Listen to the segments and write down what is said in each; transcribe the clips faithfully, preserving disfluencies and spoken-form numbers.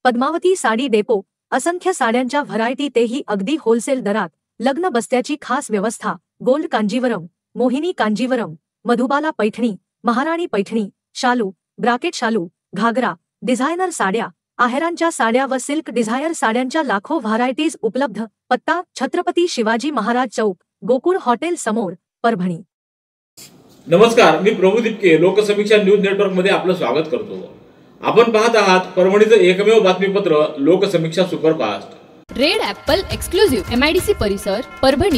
Padmavati sari depot, असंख्य साड्यांच्या variety, तेही अगदी होलसेल दरात। लग्न बस्त्याची खास व्यवस्था, गोल्ड कांजीवरम, मोहिनी कांजीवरम, मधुबाला पैठणी, महाराणी पैठणी, शालू, ब्राकेट शालू, घागरा, डिझायनर साड्या, आहेरांच्या साड्या व सिल्क डिझायर साड्यांच्या लाखो व्हरायटीज उपलब्ध। पत्ता: छत्रपती शिवाजी महाराज चौक, गोकुळ हॉटेल समोर, परभणी। नमस्कार, मी प्रभू दिपके, लोकसमीक्षा न्यूज नेटवर्क मध्ये आपलं स्वागत करतो। आपण पाहत आहात परभणीचं एकमेव बातमीपत्र Loksamiksha superfast. Red apple exclusive MIDC परिसर, परभणी।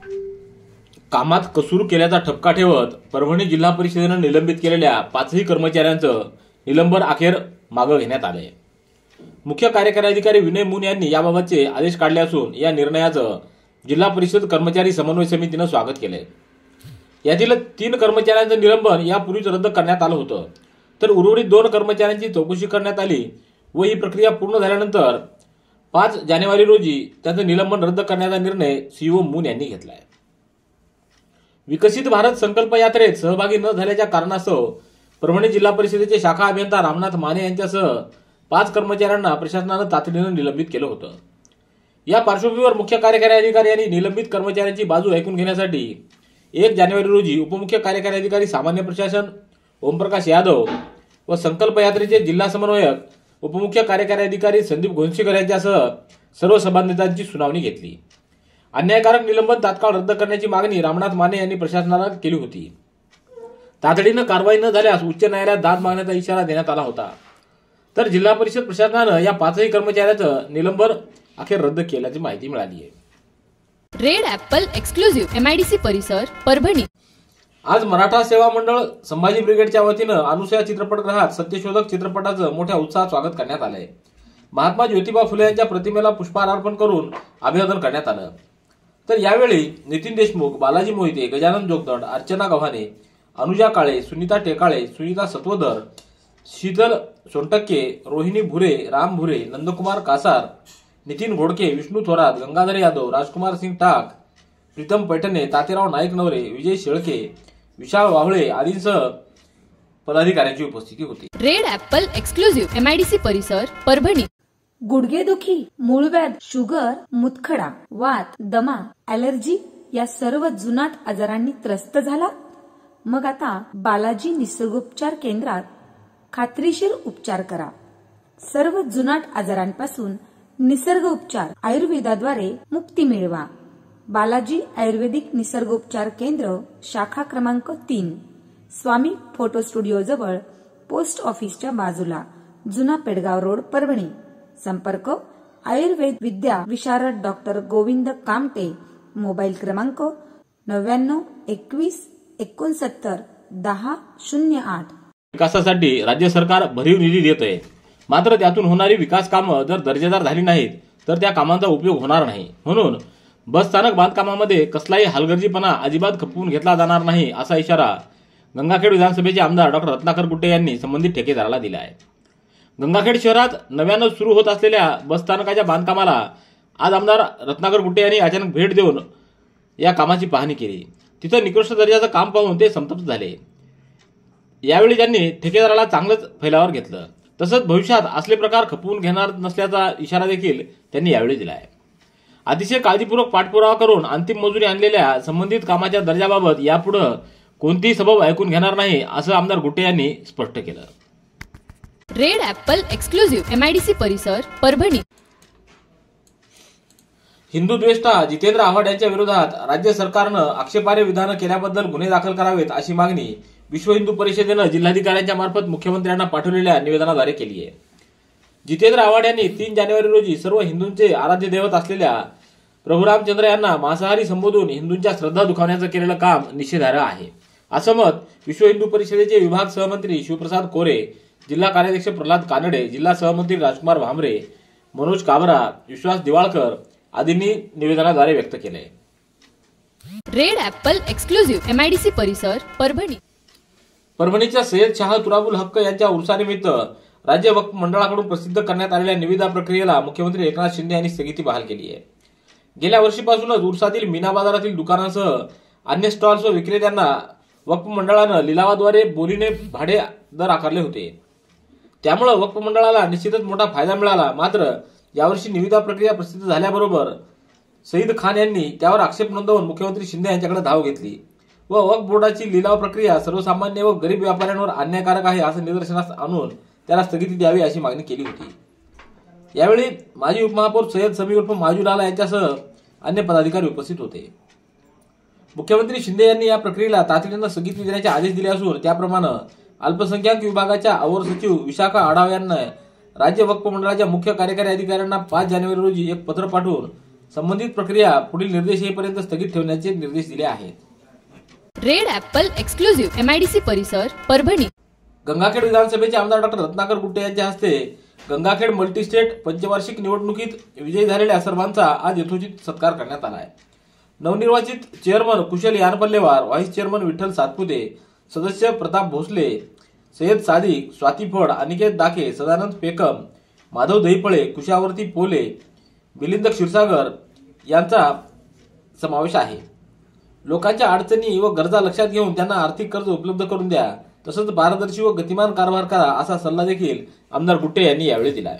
कामात कसूर केल्याचा ठपका ठेवत परभणी जिल्हा परिषदेनं निलंबित केलेल्या पाचही कर्मचाऱ्यांचं निलंबन अखेर मागे घेण्यात आले। मुख्य कार्यकारी अधिकारी विनय मून यांनी याबाबतचे आदेश काढले असून या निर्णयाचं जिल्हा परिषद कर्मचारी समन्वय समितीनं स्वागत केलंय। यातील तीन कर्मचाऱ्यांचं निलंबन यापूर्वीच रद्द करण्यात आलं होतं, तर उर्वरित दोन कर्मचाऱ्यांची चौकशी करण्यात आली व ही प्रक्रिया पूर्ण झाल्यानंतर पाच जानेवारी रोजी त्यांचं निलंबन रद्द करण्याचा निर्णय सीईओ मून यांनी घेतलाय। विकसित भारत संकल्प यात्रेत सहभागी न झाल्याच्या कारणास्तव परभणी जिल्हा परिषदेचे शाखा अभियंता रामनाथ माने यांच्यासह पाच कर्मचाऱ्यांना प्रशासनानं तातडीनं निलंबित केलं होतं। या पार्श्वभूमीवर मुख्य कार्यकारी अधिकारी यांनी निलंबित कर्मचाऱ्यांची बाजू ऐकून घेण्यासाठी एक जानेवारी रोजी उपमुख्य कार्यकारी अधिकारी सामान्य प्रशासन ओमप्रकाश यादव व संकल्प यात्रेचे जिल्हा समन्वयक उपमुख्य कार्यकारी अधिकारी संदीप घोणशीकर यांच्यासह सर्व संबंधितांची सुनावणी घेतली। अन्यायकारक निलंबन तात्काळ रद्द करण्याची मागणी रामनाथ माने यांनी प्रशासनाला केली होती। तातडीनं कारवाई न झाल्यास उच्च न्यायालयात दाद मागण्याचा इशारा देण्यात आला होता, तर जिल्हा परिषद प्रशासनानं या पाचही कर्मचाऱ्यांचं निलंबन अखेर रद्द केल्याची माहिती मिळाली आहे। रेड ॲपल एक्सक्लुझिव्ह एमआयडीसी परिसर, परभणी। आज मराठा सेवा मंडळ संभाजी ब्रिगेडच्या वतीनं अनुसया चित्रपटगृहात सत्यशोधक चित्रपटाचं मोठ्या उत्साहात स्वागत करण्यात आलंय। महात्मा ज्योतिबा फुले यांच्या प्रतिमेला पुष्पहार अर्पण करून अभिवादन करण्यात आलं। तर यावेळी नितीन देशमुख, बालाजी मोहिते, गजानन जोगदंड, अर्चना गव्हाणे, अनुजा काळे, सुनीता टेकाळे, सुनीता सत्वधर, शीतल सोनटक्के, रोहिणी भुरे, राम भुरे, नंदकुमार कासार, नितीन घोडके, विष्णू थोरात, गंगाधर यादव, राजकुमार सिंग टाक, प्रीतम पैठणे, तातेराव नाईक नवरे, विजय शेळके, विशाल वावळे आदींसह पदाधिकाऱ्यांची उपस्थिती होती। रेड ॲपल एक्सक्लुझिव्ह एमआयडीसी परिसर, परभणी। गुडघेदुखी, मूळव्याध, शुगर, मुतखडा, वात, दमा, ॲलर्जी या सर्व जुनाट आजारांनी त्रस्त झाला? मग आता बालाजी निसर्गोपचार केंद्रात खात्रीशीर उपचार करा। सर्व जुनाट आजारांपासून निसर्ग उपचार आयुर्वेदाद्वारे मुक्ती मिळवा। बालाजी आयुर्वेदिक निसर्गोपचार केंद्र, शाखा क्रमांक तीन, स्वामी फोटो स्टुडिओ जवळ, पोस्ट ऑफिसच्या बाजूला, जुना पेडगाव रोड, परभणी। संपर्क: आयुर्वेद विद्या विशारद डॉक्टर गोविंद कामटे। मोबाईल क्रमांक नव्याण्णव एकवीस एकोणसत्तर दहा शून्य आठ। विकासासाठी राज्य सरकार भरीव निधी देत आहे, मात्र त्यातून होणारी विकास कामं जर दर्जेदार झाली नाहीत तर त्या कामांचा उपयोग होणार नाही। म्हणून बसस्थानक बांधकामामध्ये कसलाही हलगर्जीपणा अजिबात खपवून घेतला जाणार नाही, असा इशारा गंगाखेड विधानसभेचे आमदार डॉक्टर रत्नाकर गुट्टे यांनी संबंधित ठेकेदाराला दिला आहे। गंगाखेड शहरात नव्यानं सुरू होत असलेल्या बसस्थानकाच्या बांधकामाला आज आमदार रत्नाकर गुट्टे यांनी अचानक भेट देऊन या कामाची पाहणी केली। तिथं निकृष्ट दर्जाचं काम पाहून ते संतप्त झाले। यावेळी त्यांनी ठेकेदाराला चांगलंच फैलावर घेतलं, तसंच भविष्यात असले प्रकार खपवून घेणार नसल्याचा इशारा देखील त्यांनी यावेळी दिला आहे। अतिशय काळजीपूर्वक पाठपुरावा करून अंतिम मंजुरी आणलेल्या संबंधित कामाच्या दर्जाबाबत यापुढे कोणतीही सबब ऐकून घेणार नाही, असं आमदार गुट्टे यांनी स्पष्ट केलं। रेड ॲपल एक्सक्लुझिव्ह एमआयडीसी परिसर, परभणी। हिंदू द्वेष्टा जितेंद्र आव्हाड यांच्या विरोधात राज्य सरकारनं आक्षेपार्ह विधानं केल्याबद्दल गुन्हे दाखल करावेत, अशी मागणी विश्व हिंदू परिषदेनं जिल्हाधिकाऱ्यांच्या मार्फत मुख्यमंत्र्यांना पाठवलेल्या निवेदनाद्वारे केली आहे। जितेंद्र आव्हाड यांनी तीन जानेवारी रोजी सर्व हिंदूंचे आराध्य दैवत असलेल्या प्रभू रामचंद्र यांना मांसाहारी संबोधून हिंदूंच्या श्रद्धा दुखावण्याचं केलेलं काम निषेधार्ह आहे, असं मत विश्व हिंदू परिषदेचे विभाग सहमंत्री शिवप्रसाद कोरे, जिल्हा कार्याध्यक्ष प्रल्हाद कानडे, जिल्हा सहमंत्री राजकुमार भामरे, मनोज काबरा, विश्वास दिवाळकर आदींनी निवेदनाद्वारे व्यक्त केले। रेड ॲपल एक्सक्लुझिव्ह एमआयडीसी परिसर, परभणी। परभणीच्या सय्यद शाह तुराबुल हक्क यांच्या उर्सानिमित्त राज्य वक्फ मंडळाकडून प्रसिद्ध करण्यात आलेल्या निविदा प्रक्रियेला मुख्यमंत्री एकनाथ शिंदे यांनी स्थगिती बहाल केली आहे। गेल्या वर्षीपासूनच उर्सातील मीना बाजारातील दुकानांसह अन्य स्टॉल्स व विक्रेत्यांना वक्फ मंडळानं लिलावाद्वारे बोलीने भाडे दर आकारले होते। त्यामुळे वक्फ मंडळाला निश्चितच मोठा फायदा मिळाला. मात्र यावर्षी निविदा प्रक्रिया प्रसिद्ध झाल्याबरोबर सईद खान यांनी त्यावर आक्षेप नोंदवून मुख्यमंत्री शिंदे यांच्याकडे धाव घेतली व वक्फ बोर्डाची लिलाव प्रक्रिया सर्वसामान्य व गरीब व्यापाऱ्यांवर अन्यायकारक आहे असं निदर्शनास आणून त्याला स्थगिती द्यावी अशी मागणी केली होती. यावेळी माजी उपमहापौर सय्यद समी उर्फ माजू लाला यांच्यासह अन्य पदाधिकारी उपस्थित होते. मुख्यमंत्री शिंदे यांनी या प्रक्रियेला तातडीने स्थगिती देण्याचे आदेश दिले असून त्याप्रमाणे अल्पसंख्याक विभागाच्या अवर सचिव विशाखा आढाव यांना राज्य वक्फ मंडळाच्या मुख्य कार्यकारी अधिकाऱ्यांना पाच जानेवारी रोजी एक पत्र पाठवून संबंधित प्रक्रिया पुढील निर्देश येईपर्यंत स्थगित ठेवण्याचे निर्देश दिले आहेत. रेड ॲपल एक्सक्लुझिव्ह एमआयडीसी परिसर परभणी. गंगाखेड विधानसभेचे आमदार डॉक्टर रत्नाकर गुट्टे यांच्या हस्ते गंगाखेड मल्टीस्टेट पंचवार्षिक निवडणुकीत विजयी झालेल्या सर्वांचा आज यथोचित सत्कार करण्यात आला आहे. नवनिर्वाचित chairman Kushal Yanpallewar, vice chairman Vitthal Satpute, सदस्य प्रताप भोसले, सय्यद सादिक, स्वाती फड, अनिकेत दाके, सदानंद पेकम, माधव दहीपळे, कुशावर्ती पोले, मिलिंद क्षीरसागर यांचा समावेश आहे. लोकांच्या अडचणी व गरजा लक्षात घेऊन त्यांना आर्थिक कर्ज उपलब्ध करून द्या, तसंच पारदर्शी व गतिमान कारभार करा असा सल्ला देखील आमदार गुट्टे यांनी यावेळी दिला.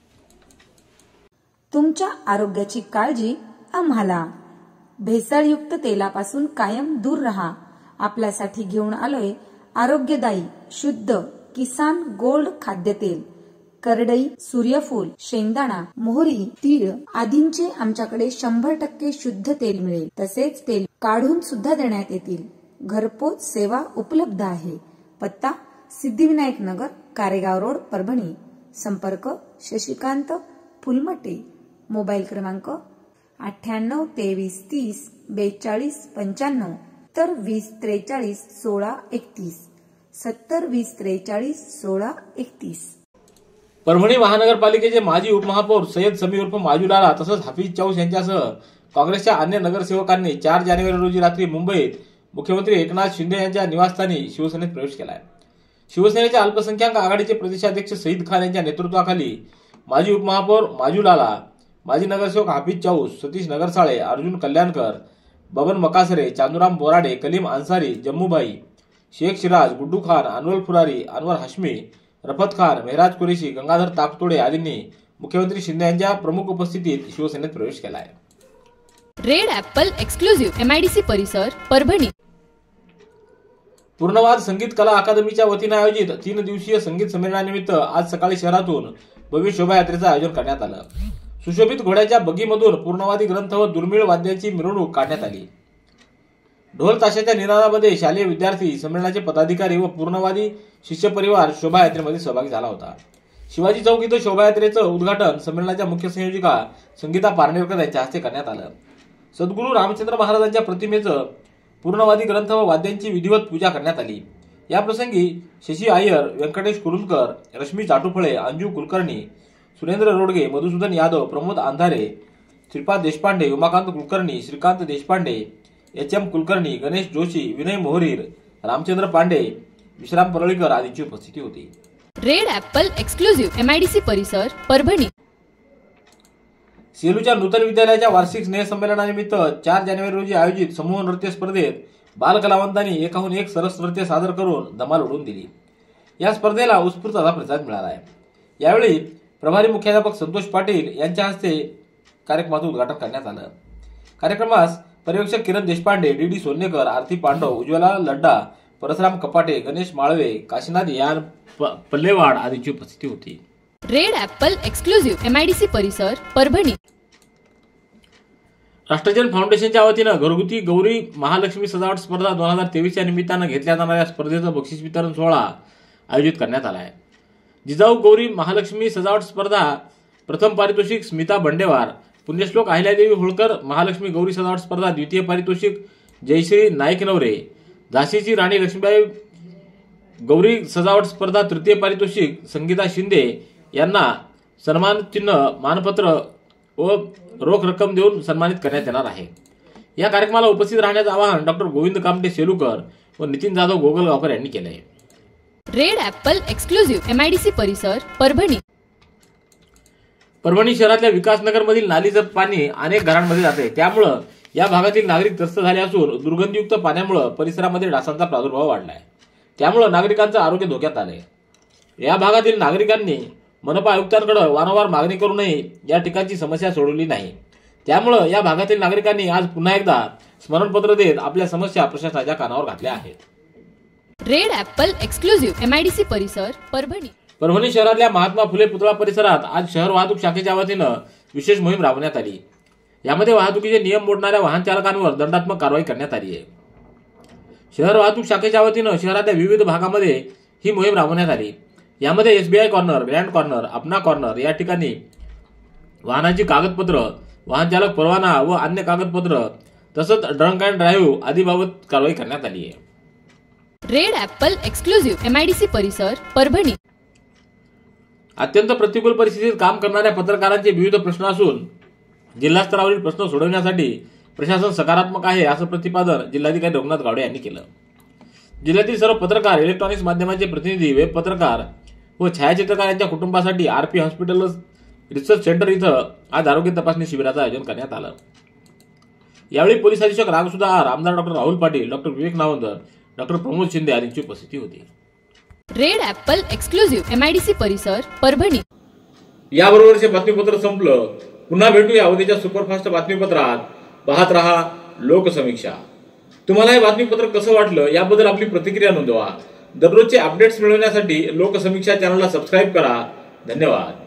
तुमच्या आरोग्याची काळजी आम्हाला. भेसळयुक्त तेलापासून कायम दूर रहा. आपल्यासाठी घेऊन आलोय आरोग्यदायी शुद्ध किसान गोल्ड खाद्यतेल. करडई, सूर्यफूल, शेंगदाणा, मोहरी, तीळ आदींचे आमच्याकडे शंभर टक्के शुद्ध तेल मिळेल. तसेच तेल काढून सुद्धा देण्यात येतील. घरपोच सेवा उपलब्ध आहे. पत्ता सिद्धिविनायक नगर, कारेगाव रोड, परभणी. संपर्क शशिकांत फुलमटे. मोबाईल क्रमांक अठ्ठ्याण्णव तेवीस तीस बेचाळीस पंच्याण्णव तर वीस त्रेचाळीस सोळा एकतीस सत्तर वीस त्रेचाळीस सोळा एकतीस. परभणी महानगरपालिकेचे माजी उपमहापौर सय्यद समी उर्फ माजू लाला तसंच हाफिज चौस यांच्यासह काँग्रेसच्या अन्य नगरसेवकांनी चार जानेवारी रोजी रात्री मुंबईत मुख्यमंत्री एकनाथ शिंदे यांच्या निवासस्थानी शिवसेनेत प्रवेश केलाय. शिवसेनेच्या अल्पसंख्याक आघाडीचे प्रदेशाध्यक्ष सईद खान यांच्या नेतृत्वाखाली माजी उपमहापौर माजू लाला, माजी नगरसेवक हाफिज चौस, सतीश नगरसाळे, अर्जुन कल्याणकर, बबन मकासरे, चांदूराम बोराडे, कलीम अन्सारी, जम्मूबाई, शेख सिराज, गुड्डू खान, अनवर फुरारी, अनवर हाशमी, रफत खान, मेहराज कुरेशी, गंगाधर तापतोडे आदींनी मुख्यमंत्री शिंदे यांच्या प्रमुख उपस्थितीत शिवसेनेत प्रवेश केला आहे. रेड ॲपल एक्सक्लुझिव्ह एमआयडीसी परिसर परभणी. पूर्णवाद संगीत कला अकादमीच्या वतीने आयोजित तीन दिवसीय संगीत संमेलनानिमित्त आज सकाळी शहरातून भव्य शोभायात्रेचं आयोजन करण्यात आलं. सुशोभित घोड्याच्या बगीमधून पूर्णवादी ग्रंथ व दुर्मिळ वाद्याची मिरवणूक काढण्यात आली. ढोल ताशाच्या निनादामध्ये शालेय विद्यार्थी, संमेलनाचे पदाधिकारी व पूर्णवादी शिष्य परिवार शोभायात्रेमध्ये सहभागी झाला होता. शिवाजी चौक इथं शोभायात्रेचं उद्घाटन संमेलनाच्या मुख्य संयोजिका संगीता पारनेरकर यांच्या हस्ते करण्यात आलं. सद्गुरू रामचंद्र महाराजांच्या प्रतिमेचं पूर्णवादी ग्रंथ व वाद्यांची विधिवत पूजा करण्यात आली. या प्रसंगी शशी अय्यर, व्यंकटेश कुरुंदकर, रश्मी चाटुफळे, अंजू कुलकर्णी, सुरेंद्र रोडगे, मधुसूदन यादव, प्रमोद अंधारे, श्रीपाद देशपांडे, उमाकांत कुलकर्णी, श्रीकांत देशपांडे, एच एम कुलकर्णी, गणेश जोशी, विनय मोहरीर, रामचंद्र पांडे, विश्राम परळीकर आदींची उपस्थिती होती. रेड ॲपल एक्सक्लुझिव्ह एमआयडीसी परिसर परभणी. सेलूच्या नूतन विद्यालयाच्या वार्षिक स्नेहसंमेलनानिमित्त चार जानेवारी रोजी आयोजित समूह नृत्य स्पर्धेत बालकलावंतांनी एकाहून एक सरस नृत्य सादर करून धमाल उडवून दिली. या स्पर्धेला उत्स्फूर्त असा प्रतिसाद मिळाला आहे. यावेळी प्रभारी मुख्याध्यापक संतोष पाटील यांच्या हस्ते कार्यक्रमाचं उद्घाटन करण्यात आलं. कार्यक्रमास पर्यवेक्षक किरण देशपांडे, डी डी सोन्नेकर, आरती पांडव, उज्ज्वला लड्डा, परसराम कपाटे, गणेश माळवे, काशीनाथ यान पल्लेवाड आदींची उपस्थिती होती. रेड ॲपल एक्सक्लुझिव्ह एमआयडीसी परिसर परभणी. राष्ट्रजन फाउंडेशनच्या वतीनं घरगुती गौरी महालक्ष्मी सजावट स्पर्धा दोन हजार तेवीसच्या निमित्तानं घेतल्या जाणाऱ्या स्पर्धेचं बक्षीस वितरण सोहळा आयोजित करण्यात आला आहे. जिजाऊ गौरी महालक्ष्मी सजावट स्पर्धा प्रथम पारितोषिक स्मिता बंडेवार, पुण्यश्लोक अहिल्यादेवी होळकर महालक्ष्मी गौरी सजावट स्पर्धा द्वितीय पारितोषिक जयश्री नाईकनवरे, झाशीची राणी लक्ष्मीबाई गौरी सजावट स्पर्धा तृतीय पारितोषिक संगीता शिंदे यांना सन्मान चिन्ह, मानपत्र व रोख रक्कम देऊन सन्मानित करण्यात येणार आहे. या कार्यक्रमाला उपस्थित राहण्याचं आवाहन डॉक्टर गोविंद कामटे सेलुकर व नितीन जाधव गोगलगावकर यांनी केलं आहे. रेड ॲपल एक्सक्लुझिव्ह एमआयडीसी परिसर परभणी. परभणी शहरातल्या विकासनगरमधील नालीचं पाणी अनेक घरांमध्ये जाते. त्यामुळं या भागातील नागरिक त्रस्त झाले असून दुर्गंधीयुक्त पाण्यामुळे परिसरामध्ये डासांचा प्रादुर्भाव वाढला आहे. त्यामुळे नागरिकांचं आरोग्य धोक्यात आलंय. या भागातील नागरिकांनी मनपा आयुक्तांकडे वारंवार मागणी करूनही या ठिकाणची समस्या सोडवली नाही। त्यामुळे या भागातील नागरिकांनी आज पुन्हा एकदा स्मरणपत्र देत आपल्या समस्या प्रशासनाच्या कानावर घातल्या आहेत। रेड ऍपल एक्सक्लुझिव्ह एमआयडीसी परिसर परभणी। परभणी शहरातल्या महात्मा फुले पुतळा परिसरात आज शहर वाहतूक शाखेच्या वतीनं विशेष मोहीम राबवण्यात आली। यामध्ये वाहतुकीचे नियम मोडणाऱ्या वाहन चालकांवर दंडात्मक कारवाई करण्यात आली आहे। शहर वाहतूक शाखेच्या वतीनं शहराच्या विविध भागामध्ये ही मोहीम राबवण्यात आली। यामध्ये SBI corner, grand corner, Apna corner या ठिकाणी वाहनाची कागदपत्र, वाहन चालक परवाना व अन्य कागदपत्र तसंच ड्रंक अँड ड्राईव्ह आदी बाबत कारवाई करण्यात आली आहे। रेड ऍपल एक्सक्लुझिव्ह एमआयडीसी परिसर परभणी। अत्यंत प्रतिकूल परिस्थितीत काम करणाऱ्या पत्रकारांचे विविध प्रश्न असून जिल्हा स्तरावरील प्रश्न सोडवण्यासाठी प्रशासन सकारात्मक आहे असं प्रतिपादन जिल्हाधिकारी रघुनाथ गावडे यांनी केलं। जिल्ह्यातील सर्व पत्रकार, इलेक्ट्रॉनिक्स माध्यमांचे प्रतिनिधी, वेब पत्रकार व छायाचित्रकार यांच्या कुटुंबासाठी आरपी हॉस्पिटल रिसर्च सेंटर इथं आज आरोग्य तपासणी शिबिराचं आयोजन करण्यात आलं। यावेळी पोलीस अधीक्षक रागसुधा आर, आमदार doctor Rahul Patil, doctor Vivek Navandar, doctor Pramod Shinde आदींची उपस्थिती होती। रेड ऍपल एक्सक्लुझिव्ह एमआयडीसी परिसर परभणी। याबरोबरचे बातमीपत्र संपलं। पुन्हा भेटूया उद्याच्या सुपरफास्ट बातमीपत्रात। पाहत रहा लोकसमीक्षा। तुम्हाला हे बातमीपत्र कसं वाटलं याबद्दल आपली प्रतिक्रिया नोंदवा। दररोजचे अपडेट्स मिळवण्यासाठी लोकसमीक्षा चॅनलला सबस्क्राईब करा। धन्यवाद।